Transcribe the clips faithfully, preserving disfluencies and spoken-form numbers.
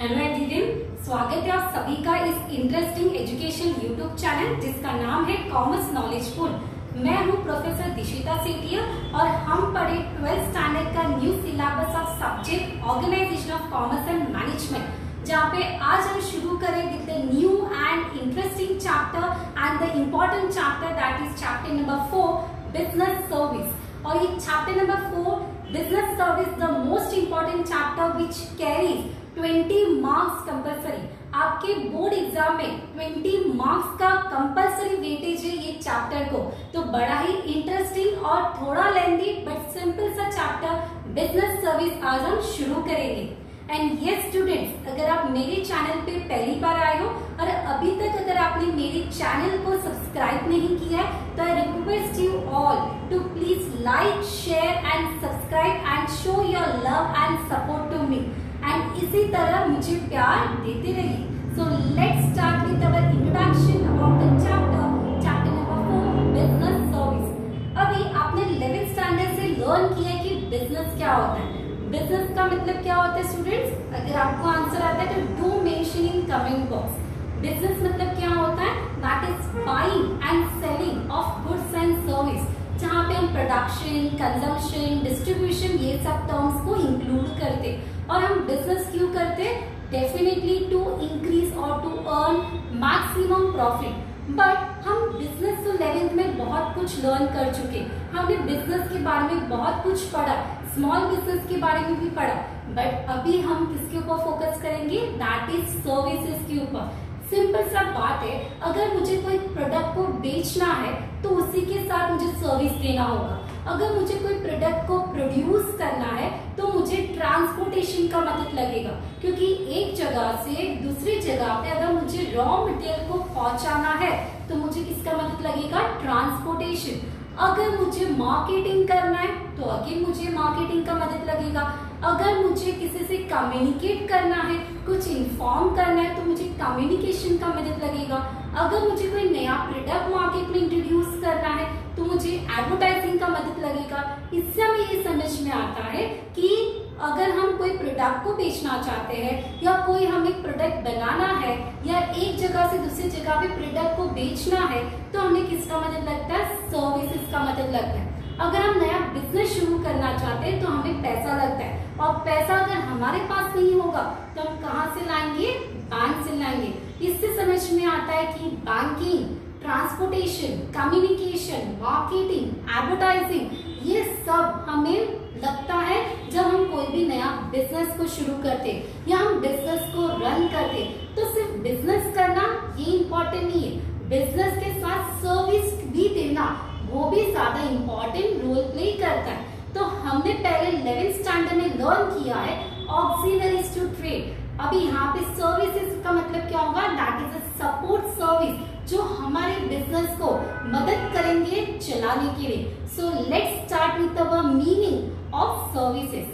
Hello everyone, स्वागत है आप सभी का इस इंटरेस्टिंग एजुकेशन यूट्यूब चैनल जिसका नाम है कॉमर्स नॉलेजफुल। मैं हूं प्रोफेसर दिशिता सेठिया और हम पढ़े ट्वेल्थ स्टैंडर्ड का new syllabus of subject organization of commerce and management, जहाँ पे आज हम शुरू करें with the new and interesting chapter and the important chapter that is chapter number four, business service. और ये chapter number four, business service, the most important chapter which carries twenty marks compulsory. आपके board exam में twenty marks का compulsory weightage है ये chapter को। तो बड़ा ही इंटरेस्टिंग और थोड़ा लेंथी बट सिंपल सा चैप्टर बिजनेस सर्विस आज हम शुरू करेंगे। एंड यस स्टूडेंट्स, अगर आप मेरे चैनल पे पहली बार आए हो और अभी तक अगर आपने मेरे चैनल को सब्सक्राइब नहीं किया है तो I request you all to please like, share and subscribe and show your love and support to me and इसी तरह मुझे प्यार देते रहिए। So let's start with our introduction about the chapter chapter number four, business service. अभी आपने eleventh standard से learn किया कि बिजनेस क्या होता है। बिजनेस का मतलब क्या होता है स्टूडेंट्स? अगर आपको आंसर आता है तो do mention in comment box. Business मतलब क्या होता है? That is buying and selling of goods and service, जहाँ पे हम प्रोडक्शन, कंजम्पशन, डिस्ट्रीब्यूशन ये सब टर्म्स को इंक्लूड करते। और हम बिजनेस क्यों करते? डेफिनेटली टू इंक्रीज और to earn maximum profit. But हम बिजनेस तो इलेवेंथ में बहुत कुछ लर्न कर चुके, हमने बिजनेस के बारे में बहुत कुछ पढ़ा, स्मॉल बिजनेस के बारे में भी पढ़ा। बट अभी हम किसके ऊपर फोकस करेंगे? दैट इज सर्विसेज के ऊपर। सिंपल सा बात है, अगर मुझे कोई प्रोडक्ट को बेचना है तो उसी के साथ मुझे सर्विस देना होगा। अगर मुझे कोई प्रोडक्ट को प्रोड्यूस करना है तो मुझे ट्रांसपोर्टेशन का मदद लगेगा, क्योंकि एक जगह से दूसरी जगह पे अगर मुझे रॉ मटेरियल को पहुंचाना है तो मुझे किसका मदद लगेगा? ट्रांसपोर्टेशन। अगर मुझे मार्केटिंग करना है तो अगेन मुझे मार्केटिंग का मदद लगेगा। अगर मुझे किसी से कम्युनिकेट करना है, कुछ इन्फॉर्म करना है तो मुझे कम्युनिकेशन का मदद लगेगा। अगर मुझे कोई नया प्रोडक्ट मार्केट में इंट्रोड्यूस करना है तो मुझे एडवर्टाइजिंग का मदद लगेगा। इससे हमें ये समझ में आता है कि अगर हम कोई प्रोडक्ट को बेचना चाहते हैं या कोई हमें प्रोडक्ट बनाना है या एक जगह से दूसरी जगह पे प्रोडक्ट को बेचना है तो हमें किसका मदद लगता है? सर्विसेज का मदद लगता है। अगर हम नया बिजनेस शुरू करना चाहते हैं तो हमें पैसा लगता है, और पैसा अगर हमारे पास नहीं होगा तो हम कहाँ से लाएंगे? बैंक से लाएंगे। इससे समझ में आता है कि banking, transportation, communication, marketing, advertising ये सब हमें लगता है जब हम कोई भी नया बिजनेस को शुरू करते या हम बिजनेस को रन करते। तो सिर्फ बिजनेस करना ये इम्पोर्टेंट नहीं है, बिजनेस के साथ सर्विस भी देना वो भी ज्यादा इम्पोर्टेंट रोल प्ले करता है। तो हमने पहले इलेवेंथ स्टैंडर्ड में लर्न किया है ऑक्सिलरीज टू ट्रेड। अभी यहाँ पे सर्विसेज का मतलब क्या होगा? That is a support service जो हमारे बिजनेस को मदद करेंगे चलाने के लिए। So let's start with our meaning of services.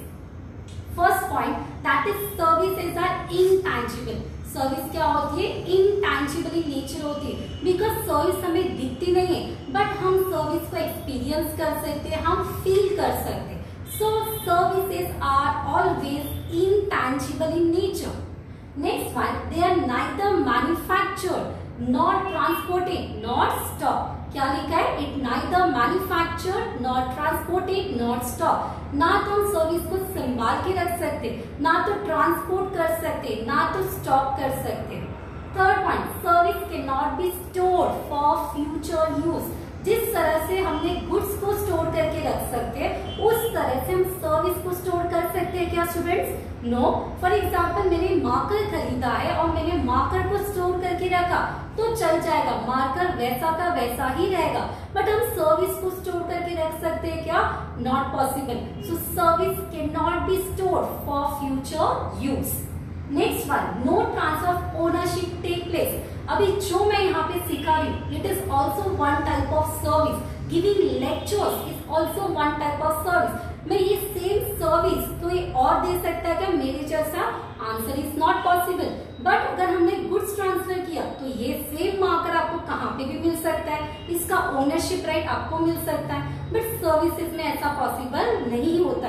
First point, that is services are intangible. Service क्या होती है? इनटैंजिबल इन नेचर होती है, बिकॉज सर्विस हमें दिखती नहीं है बट हम सर्विस को एक्सपीरियंस कर सकते हैं, हम फील कर सकते हैं। So services are always intangible in nature. Next one, they are neither manufactured nor transported nor stored. क्या लिखा है? It neither manufactured nor transported nor stored. ना तो हम सर्विस को संभाल के रख सकते, ना तो ट्रांसपोर्ट कर सकते, ना तो स्टॉक कर सकते। Third point, service can not be stored for future use. जिस तरह से हमने गुड्स को स्टोर करके रख सकते हैं उस तरह से हम सर्विस को स्टोर कर सकते हैं क्या स्टूडेंट्स? नो। फॉर एग्जांपल मैंने मार्कर खरीदा है और मैंने मार्कर को स्टोर करके रखा तो चल जाएगा, मार्कर वैसा का वैसा ही रहेगा। बट हम सर्विस को स्टोर करके रख सकते हैं क्या? Not possible. So service can not be stored for future use. Next one, no transfer of ownership take place. अभी जो मैं यहाँ पे सिखा रही हूँ, it is also one type of service. Giving lectures is also one type of service. मैं ये सेम सर्विस कोई और दे सकता है क्या मेरे जैसा? Answer is not possible. But अगर हमने गुड्स ट्रांसफर किया तो ये सेम मार्कर आपको कहाँ पे भी मिल सकता है, इसका ओनरशिप राइट आपको मिल सकता है। बट सर्विसेज में ऐसा पॉसिबल नहीं होता है।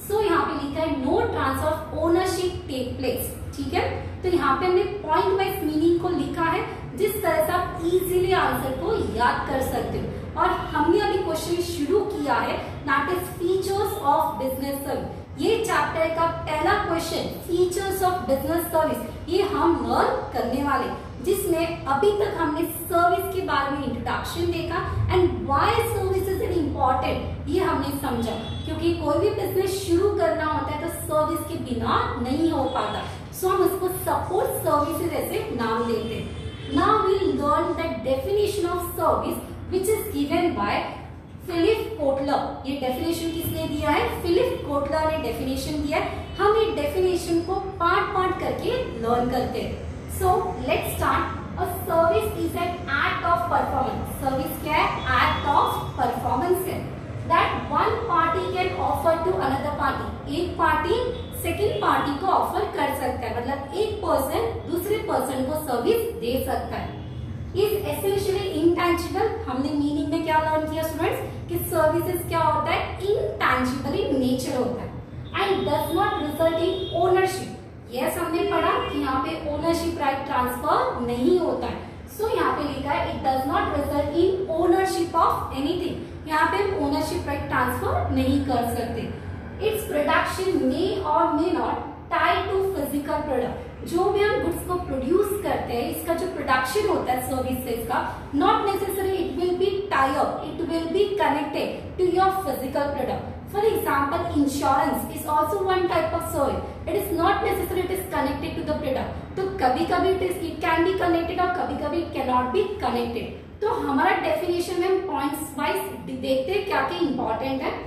सो यहाँ पे लिखा है no transfer of ownership take place, ठीक है। तो यहाँ पे हमने पॉइंट वाइज मीनिंग को लिखा है जिस तरह से आप इजीली आंसर को याद कर सकते हो। और हमने अभी क्वेश्चन शुरू किया है that is features of business service. ये चैप्टर का पहला question features of business service, ये हम लर्न करने वाले, जिसमें अभी तक हमने सर्विस के बारे में इंट्रोडक्शन देखा and why service is important ये हमने समझा, क्योंकि कोई भी बिजनेस शुरू करना होता है तो सर्विस के बिना नहीं हो पाता। सो हम उसको सपोर्ट सर्विसेज ऐसे नाम देते हैं। Now we'll learn the definition of service which is given by Philip Kotler. ये डेफिनेशन किसने दिया है? फिलिप कोटलर ने डेफिनेशन दिया है। हम ये डेफिनेशन को पार्ट पार्ट करके लर्न करते हैं। So let's start. A service is an act of performance. Service क्या है? एक्ट ऑफ परफॉर्मेंस है that one party can offer to another party. एक पार्टी सेकेंड पार्टी को ऑफर कर सकता है, मतलब एक पर्सन दूसरे पर्सन को सर्विस दे सकता है। Is essentially intangible. हमने मीनिंग में क्या लर्न किया स्टूडेंट्स कि सर्विसेज क्या होता है? इंटैंजिबल इन नेचर होता है and does not result in ownership. Yes हमने पढ़ा कि यहाँ पे ओनरशिप राइट ट्रांसफर नहीं होता है। सो so, यहाँ पे लिखा है it does not result in ownership of anything. यहाँ पे हम ओनरशिप राइट ट्रांसफर नहीं कर सकते। इट्स प्रोडक्शन मे और may not tie to physical product. जो भी हम गुड्स को प्रोड्यूस करते हैं, इसका जो प्रोडक्शन होता है सर्विसेज का, not necessary it will be tie up, it will be connected to your physical product. For example insurance is also one type of service. It is not necessary it is connected to the product. तो कभी कभी it is it can be connected और कभी कभी it can not be connected. तो हमारा definition में हम पॉइंट्स वाइज देखते हैं क्या क्या इंपॉर्टेंट है।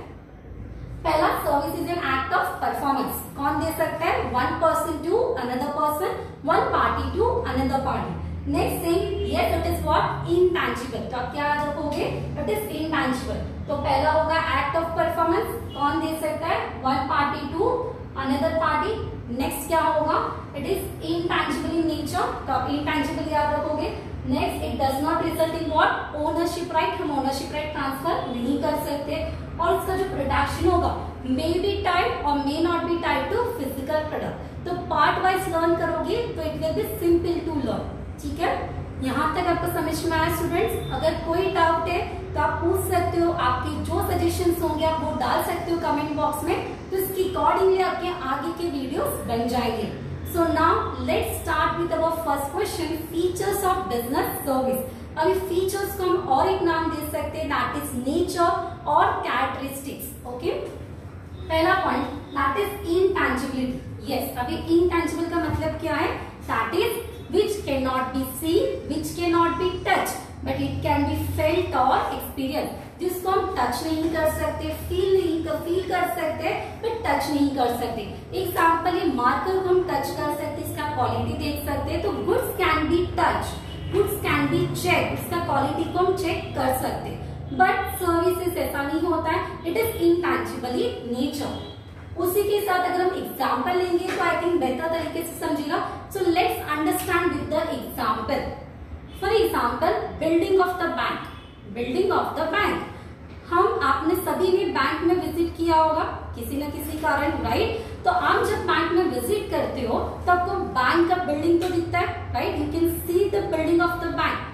पहला, service is an act of performance. कौन दे सकता है? One person to another person, one party to another party. Next thing, yes it is what? Intangible. तो आप क्या रखोगे? It is intangible. तो पहला होगा एक्ट ऑफ परफॉर्मेंस। कौन दे सकता है? One party to another party. Next क्या होगा? It is intangible in nature. तो आप इंटैंजिबल याद रखोगे। Next, it does not result in what? Ownership right. हम ओनरशिप राइट ट्रांसफर नहीं कर सकते। और इसका जो प्रोडक्शन होगा मे बी टाइड और may not be tied to physical product. तो पार्ट वाइज लर्न करोगे तो it will be simple to learn, ठीक है। यहाँ तक आपको समझ में आया स्टूडेंट्स? अगर कोई डाउट है तो आप पूछ सकते हो। आपके जो सजेशंस होंगे आप वो डाल सकते हो कमेंट बॉक्स में, तो इसकी अकॉर्डिंगली आपके आगे के वीडियोस बन जाएंगे। So now let's start with our first question, features of business service. अभी फीचर्स को हम और एक नाम दे सकते हैं दैट इज नेचर और कैरेक्टरिस्टिक्स। ओके, पहला point that is intangibility. Yes, अभी इंटैंजिबल का मतलब क्या है? That is which cannot be seen, which cannot be touched, but it can be felt or experienced। जिसको हम टच नहीं कर सकते, फील नहीं कर फील कर सकते, बट टच नहीं कर सकते। एग्जाम्पल, ये मार्कर को हम टच कर सकते, इसका क्वालिटी देख सकते हैं। तो goods can be touch, goods can be check, इसका क्वालिटी को हम चेक कर सकते। बट सर्विसेज ऐसा नहीं होता है, it is intangible in nature. उसी के साथ अगर हम एग्जाम्पल लेंगे तो आई थिंक बेहतर तरीके से समझेगा। So let's understand with the example. For example, building of the bank. Building of the bank, हम आपने सभी ने बैंक में विजिट किया होगा किसी न किसी कारण, राइट। तो आप जब बैंक में विजिट करते हो तो आपको बैंक का बिल्डिंग तो दिखता है, right. You can see the building of the bank.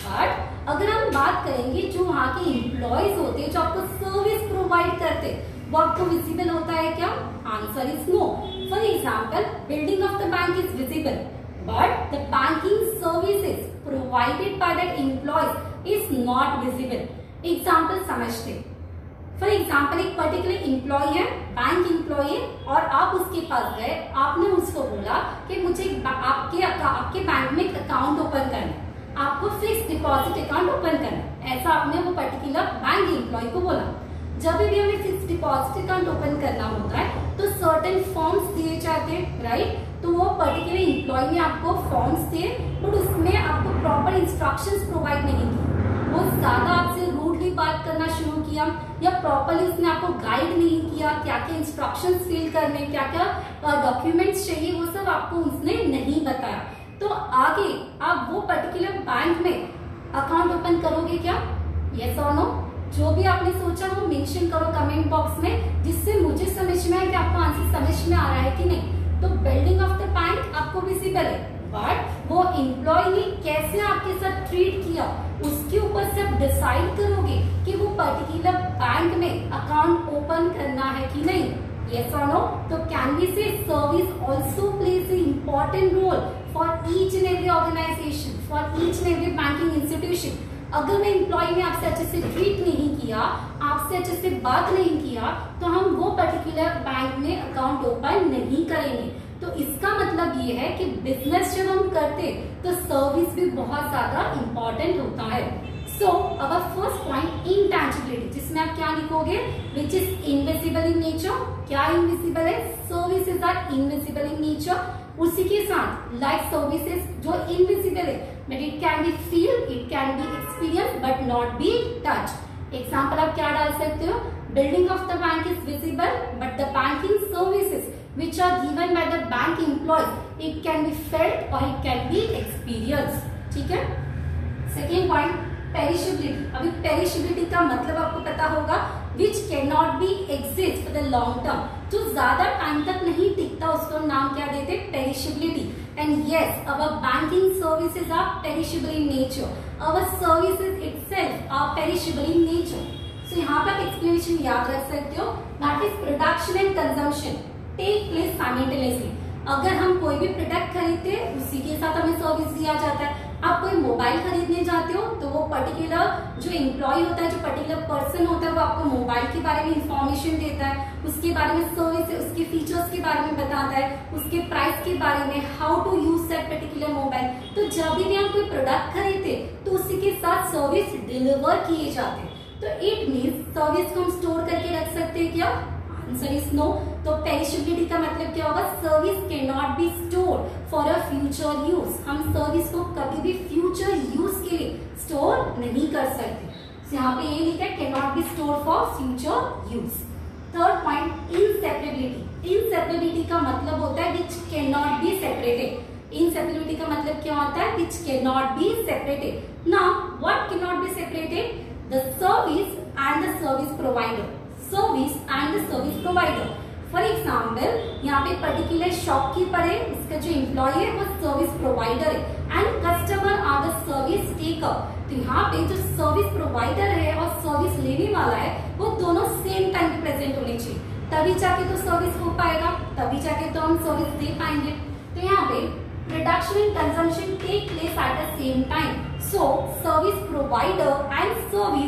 But अगर हम बात करेंगे जो वहाँ के एम्प्लॉयज होते हैं जो आपको सर्विस प्रोवाइड करते हैं, वो आपको विजिबल होता है क्या? Answer is no. For example, building of the bank is visible but the banking services provided by that employees is not visible. Example समझते। फॉर एग्जाम्पल, एक पर्टिकुलर एम्प्लॉय है, बैंक एम्प्लॉय है, और आप उसके पास गए, आपने उसको बोला कि मुझे आपके आपके बैंक में एक अकाउंट ओपन करना है, आपको फिक्स डिपॉजिट अकाउंट ओपन करना है, ऐसा आपने वो पर्टिकुलर बैंक एम्प्लॉय को बोला। जब भी हमें फिक्स डिपॉजिट अकाउंट ओपन करना होता है तो सर्टेन फॉर्म्स दिए जाते हैं, राइट। तो वो पर्टिकुलर एम्प्लॉय ने आपको फॉर्म्स दिए, बट उसमें आपको प्रॉपर इंस्ट्रक्शंस प्रोवाइड नहीं किए। वो ज्यादा आपसे रूडली बात करना शुरू किया, या प्रॉपरली उसने आपको गाइड नहीं किया क्या क्या इंस्ट्रक्शंस फिल करने, क्या क्या डॉक्यूमेंट्स चाहिए, वो सब आपको उसने नहीं बताया। तो आगे आप वो पर्टिकुलर बैंक में अकाउंट ओपन करोगे क्या? यस और नो? जो भी आपने सोचा वो मेंशन करो कमेंट बॉक्स में, जिससे मुझे समझ में आए कि आपको आंसर समझ में आ रहा है कि नहीं। तो बिल्डिंग ऑफ द बैंक आपको विजिबल है, बट वो एम्प्लॉय ने कैसे आपके साथ ट्रीट किया उसके ऊपर से आप डिसाइड करोगे कि वो पर्टिकुलर बैंक में अकाउंट ओपन करना है कि नहीं। Yes or no? तो can we say service also plays an important role for each and every organization, for each and every banking institution. अगर मैं एम्प्लॉय ने आपसे अच्छे से ट्रीट नहीं किया, आपसे अच्छे से बात नहीं किया, तो हम वो पर्टिकुलर बैंक में अकाउंट ओपन नहीं करेंगे। तो इसका मतलब ये है कि बिजनेस जब हम करते तो सर्विस भी बहुत ज्यादा इम्पोर्टेंट होता है। सो अवर फर्स्ट पॉइंट इंटैंजिबिलिटी, जिसमें आप क्या लिखोगे, which is invisible in nature. क्या इनविजिबल है? Services are invisible in nature. उसी के साथ लाइक सर्विसेज जो इनविजिबल है, but it can be feel, it can be experience, but not be touch. Example आप क्या डाल सकते हो, building of the bank is visible, but the banking services which are given by the bank employees, it can be felt or it can be experienced। ठीक है। Second point, perishability. अभी perishability का मतलब आपको पता होगा, which cannot be exist for the long term, जो ज्यादा टाइम तक नहीं टिकता उसको नाम क्या देते, perishability. And yes, our banking services are perishable in nature, our services itself are perishable in nature। so यहाँ पर एक्सप्लेनेशन याद रख सकते हो, that is production and consumption take place simultaneously. अगर हम कोई भी प्रोडक्ट खरीदते हैं उसी के साथ हमें सर्विस दिया जाता है। आप कोई मोबाइल खरीदने जाते हो तो वो पर्टिकुलर जो एम्प्लॉय होता है, जो पर्टिकुलर पर्सन होता है, वो आपको मोबाइल के बारे में इंफॉर्मेशन देता है, उसके बारे में सर्विस, उसके फीचर्स के बारे में बताता है, उसके प्राइस के बारे में, how to use that particular mobile. तो जब भी हम कोई प्रोडक्ट खरीदते तो उसी के साथ सर्विस डिलीवर किए जाते। तो इट मीन्स सर्विस को हम स्टोर करके रख सकते हैं क्या? Answer is no. तो पेरिशेबिलिटी का मतलब क्या होगा, service can not be store for a future use. हम सर्विस को कभी भी फ्यूचर यूज के लिए स्टोर नहीं कर सकते। so, यहाँ पे ये लिखा है can not be store for future use. Third point, inseparability. Inseparability का मतलब होता है which can not be separated. Inseparability का मतलब क्या होता है, which can not be separated. Now what can not be separated, the service and the service provider. Service and the service provider. For example, यहाँ पे पर्टिकुलर शॉपकीपर है, उसका जो एम्प्लॉय है वो सर्विस प्रोवाइडर है, and customer are the service taker. तो यहाँ पे जो सर्विस प्रोवाइडर है और सर्विस लेने वाला है वो दोनों सेम टाइम पे प्रेजेंट होने चाहिए, तभी जाके तो सर्विस हो पाएगा, तभी जाके तो हम सर्विस दे पाएंगे। तो यहाँ पे production and consumption take place at the same time. So service provider and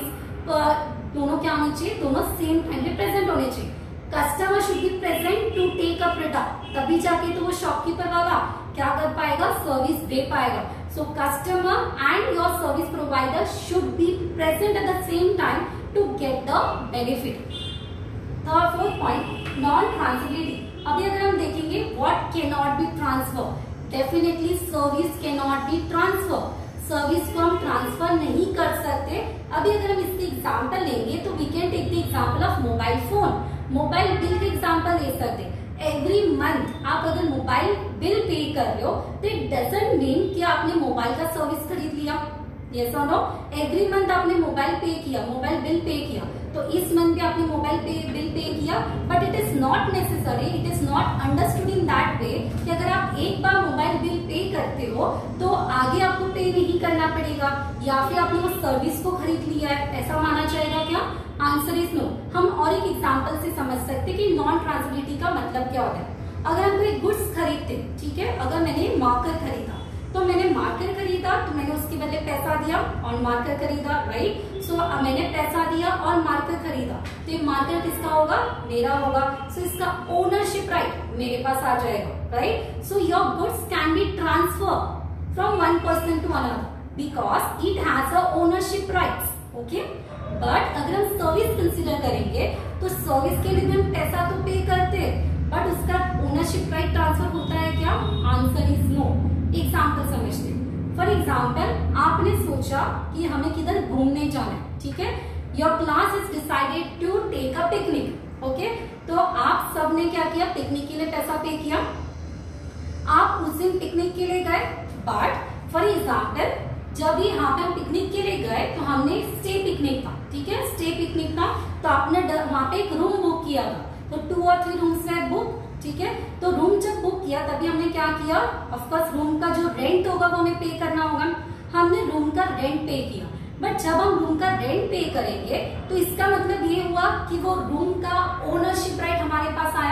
service दोनों क्या होने चाहिए, दोनों सेम टाइम पे प्रेजेंट होने चाहिए। Customer should be present to take a product, तभी जाके तो वो शॉपकीपर वाला क्या कर पाएगा, सर्विस दे पाएगा। So customer and your service provider should be present at the same time to get the benefit. Third fourth point, non transferability. अभी अगर हम देखेंगे what can not be transfer, definitely service can not be transfer. Service को हम transfer नहीं कर सकते। अभी अगर हम इसके एग्जांपल लेंगे तो we can take the example of mobile phone. Mobile bill का एग्जांपल ले सकते हैं। एवरी मंथ आप अगर मोबाइल बिल पे कर रहे हो तो इट डजंट मीन कि आपने मोबाइल का सर्विस खरीद लिया। यस और नो, एवरी मंथ आपने मोबाइल पे किया, मोबाइल बिल पे किया, तो इस मंथ भी आपने मोबाइल पे बिल पे किया, but it is not necessary, it is not understood in that way कि अगर आप एक बार मोबाइल बिल पे करते हो तो आगे आपको पे नहीं करना पड़ेगा, या फिर आपने वो सर्विस को खरीद लिया है, ऐसा माना जाएगा क्या? Answer is no. हम और एक एग्जाम्पल से समझ सकते कि नॉन ट्रांसफरेबिलिटी का मतलब क्या होता है। अगर हम कोई गुड्स खरीदते, ठीक है, अगर मैंने मार्कर खरीदा तो मैंने मार्कर खरीदा तो मैंने उसके बदले पैसा दिया और मार्कर खरीदा, राइट। सो so, मैंने पैसा दिया और मार्कर खरीदा, तो ये मार्कर किसका होगा? मेरा होगा। सो so, इसका ओनरशिप राइट मेरे पास आ जाएगा, right. So your goods can be transfer from one person to another because it has a ownership rights, okay. But अगर हम सर्विस कंसिडर करेंगे तो सर्विस के लिए भी हम पैसा तो पे करते हैं, बट उसका ओनरशिप राइट ट्रांसफर होता है क्या? Answer is no. एग्जाम्पल समझते हैं। फॉर एग्जाम्पल, आपने सोचा कि हमें किधर घूमने जाना है, ठीक है। Your class is decided to take a picnic, okay. तो आप सबने क्या किया? पिकनिक के लिए पैसा पे किया, आप उस दिन पिकनिक के लिए गए। बट फॉर एग्जाम्पल, जब भी यहाँ पे हम पिकनिक के लिए गए तो हमने स्टे पिकनिक था, ठीक है, स्टे पिकनिक था, तो आपने वहाँ पे एक रूम बुक किया था, तो टू और थ्री रूम्स में बुक, ठीक है। तो रूम जब बुक किया तभी हमने क्या किया, ऑफकोर्स रूम का जो रेंट होगा वो हमें पे करना होगा, हमने रूम का रेंट पे किया। बट जब हम रूम का रेंट पे करेंगे तो इसका मतलब ये हुआ कि वो रूम का ओनरशिप राइट हमारे पास आया,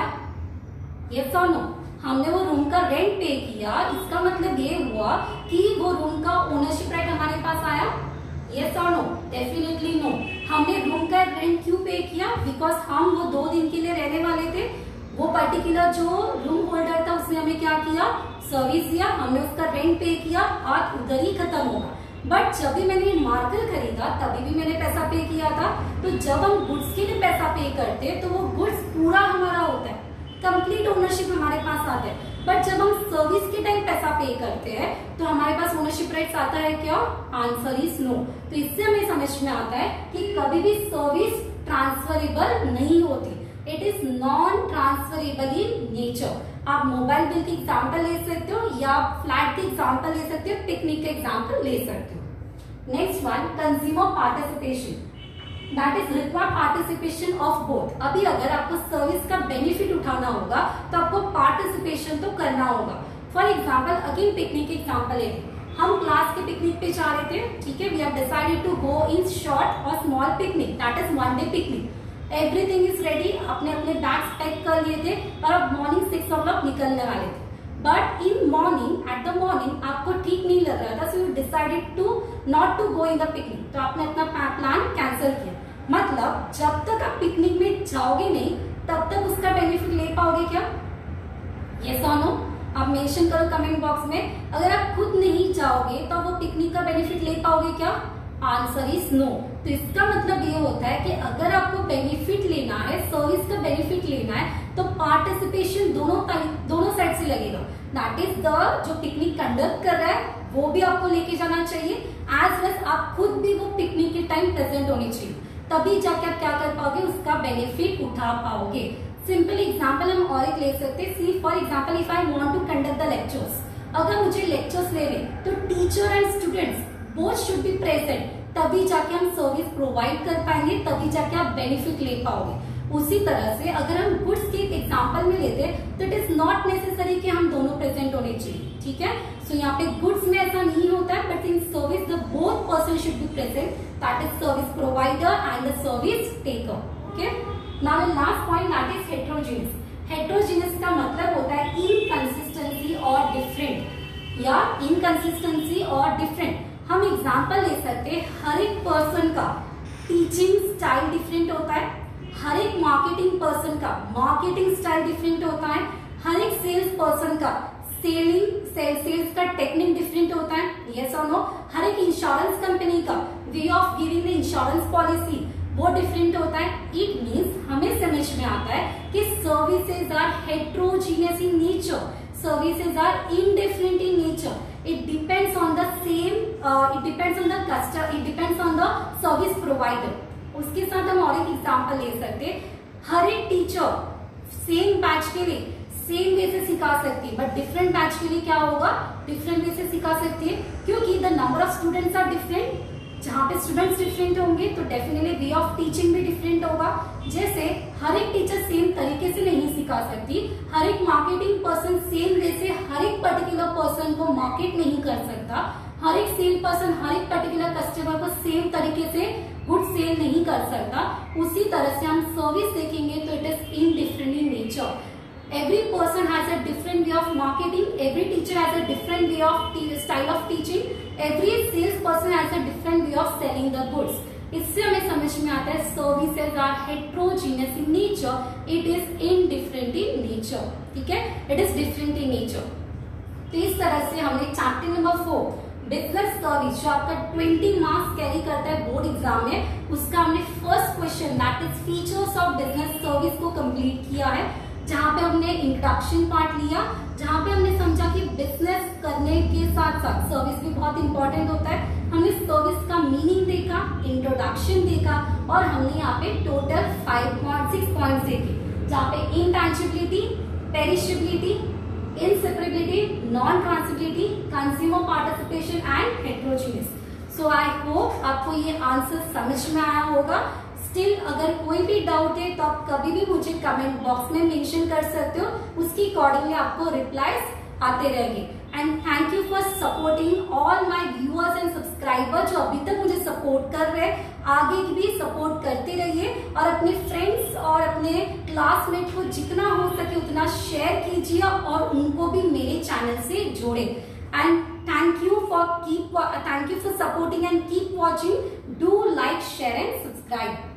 यस और नो। हमने वो रूम का रेंट पे किया, इसका मतलब ये हुआ कि वो रूम का ओनरशिप राइट हमारे पास आया, यस और नो, डेफिनेटली नो। हमने रूम का रेंट क्यों पे किया, बिकॉज हम वो दो दिन के लिए रहने वाले थे, वो पर्टिकुलर जो रूम होल्डर था उसने हमें क्या किया, सर्विस दिया, हमने उसका रेंट पे किया और उधर ही खत्म होगा। बट जब भी मैंने मार्कर खरीदा तभी भी मैंने पैसा पे किया था। तो जब हम गुड्स के लिए पैसा पे करते हैं तो वो गुड्स पूरा हमारा होता है, कंप्लीट ओनरशिप हमारे पास आता है। बट जब हम सर्विस के टाइम पैसा पे करते हैं तो हमारे पास ओनरशिप राइट्स आता है क्या, आंसर इज नो। तो इससे हमें समझ में आता है कि कभी भी सर्विस ट्रांसफरेबल नहीं होती, it is non transferable in nature. आप मोबाइल बिल की एग्जाम्पल ले सकते हो या फ्लैट की एग्जाम्पल ले सकते हो, पिकनिक के एग्जाम्पल ले सकते हो। Next one, consumer participation, that is required participation of both. अभी अगर आपको सर्विस का बेनिफिट उठाना होगा तो आपको पार्टिसिपेशन तो करना होगा। For example again picnic example है, हम क्लास के पिकनिक पे जा रहे थे, ठीक है, we have decided to go in short और small picnic, that is one day picnic. Everything is ready, अपने अपने बैग्स पैक कर लिए थे और अब मॉर्निंग सिक्स ओ क्लॉक निकलने वाले थे। But in morning, at the morning आपको ठीक नहीं लग रहा था, so you decided to not to go in the picnic, तो आपने अपना प्लान कैंसिल किया। मतलब जब तक आप पिकनिक में जाओगे नहीं तब तक उसका बेनिफिट ले पाओगे क्या, यस और नो। आप मेंशन करो कमेंट बॉक्स में, अगर आप खुद नहीं जाओगे तो वो पिकनिक का बेनिफिट ले पाओगे क्या, आंसर इज नो। तो इसका मतलब ये होता है कि अगर आपको बेनिफिट लेना है, सर्विस का बेनिफिट लेना है, तो पार्टिसिपेशन दोनों दोनों साइड से लगेगा। दैट इज द जो पिकनिक कंडक्ट कर रहा है वो भी आपको लेके जाना चाहिए, एज वेल आप खुद भी वो पिकनिक के टाइम प्रेजेंट होनी चाहिए, तभी जाके आप क्या कर पाओगे, उसका बेनिफिट उठा पाओगे। सिंपल एग्जाम्पल हम और एक ले सकते हैं, see for example if I want to conduct the lectures, अगर मुझे लेक्चर्स लेने तो teacher and students both should be present, तभी जाके हम सर्विस प्रोवाइड कर पाएंगे, तभी जाके आप बेनिफिट ले पाओगे। उसी तरह से अगर हम गुड्स के एग्जाम्पल में लेते तो इट इज नॉट नेसेसरी कि हम दोनों प्रेजेंट होने चाहिए, ठीक है। सो so, यहाँ पे गुड्स में ऐसा नहीं होता है, but in service the both person should be present, that is service provider and the service taker, okay. Now the last point that is heterogeneous. Heterogeneous का मतलब होता है इनकंसिस्टेंसी और डिफरेंट, या इनकंसिस्टेंसी और डिफरेंट। हम एग्जाम्पल ले सकते हैं, हर एक पर्सन का टीचिंग स्टाइल डिफरेंट होता है, हर एक मार्केटिंग पर्सन का मार्केटिंग स्टाइल डिफरेंट होता है, हर एक सेल्स पर्सन का सेलिंग सेल, सेल्स का टेक्निक डिफरेंट होता है, यस और नो। हर एक इंश्योरेंस कंपनी का way of giving the insurance policy वो डिफरेंट होता है। इट मीन्स हमें समझ में आता है कि services are heterogeneous in nature, services are indifferent in nature, it depends on the same uh, it depends on the customer, it depends on the service provider। उसके साथ हम और एक एग्जांपल ले सकते हैं, हर एक टीचर सेम बैच के लिए सेम वे से सिखा सकती है, बट डिफरेंट बैच के लिए क्या होगा, डिफरेंट वे से सिखा सकती है, क्योंकि the number of students are different. जहाँ पे स्टूडेंट्स डिफरेंट होंगे तो डेफिनेटली वे ऑफ टीचिंग भी डिफरेंट होगा। जैसे हर एक टीचर सेम तरीके से नहीं सिखा सकती, हर एक मार्केटिंग पर्सन सेम वे से हर एक पर्टिकुलर पर्सन को मार्केट नहीं कर सकता, हर एक सेल पर्सन हर एक पर्टिकुलर कस्टमर को सेम तरीके से गुड सेल नहीं कर सकता। उसी तरह से हम सर्विस देखेंगे तो it is indifferent in nature. Every person has a different way of marketing, every teacher has a different way of style of teaching, every sales person has a different way of selling the goods। इससे हमें समझ में आता है services are heterogeneous in nature, it is indifferent in nature, ठीक है, it is different in nature. तो इस तरह से हमने chapter number four business service जो आपका ट्वेंटी मार्क्स कैरी करता है बोर्ड एग्जाम में, उसका हमने first question that is features of business service को कंप्लीट किया है, जहाँ पे हमने इंट्रोडक्शन पार्ट लिया, जहाँ पे हमने समझा कि बिजनेस करने के साथ साथ सर्विस भी बहुत इंपॉर्टेंट होता है। हमने सर्विस का मीनिंग देखा, इंट्रोडक्शन देखा, और हमने यहाँ पे total five point six point देखे, जहाँ पे intangibility, perishability, inseparability, non-transferability, consumer participation occupation and heterogeneous. So I hope आपको ये आंसर समझ में आया होगा। स्टिल अगर कोई भी डाउट है तो आप कभी भी मुझे कमेंट बॉक्स में मेंशन कर सकते हो, उसकी अकॉर्डिंगली आपको रिप्लाईज आते रहेंगे। And thank you for supporting all my viewers and subscriber जो अभी तक मुझे सपोर्ट कर रहे हैं। आगे भी सपोर्ट करते रहिए और अपने फ्रेंड्स और अपने क्लासमेट को जितना हो सके उतना शेयर कीजिए और उनको भी मेरे चैनल से जोड़े। And thank you for keep thank you for supporting and keep watching. Do like, share and subscribe.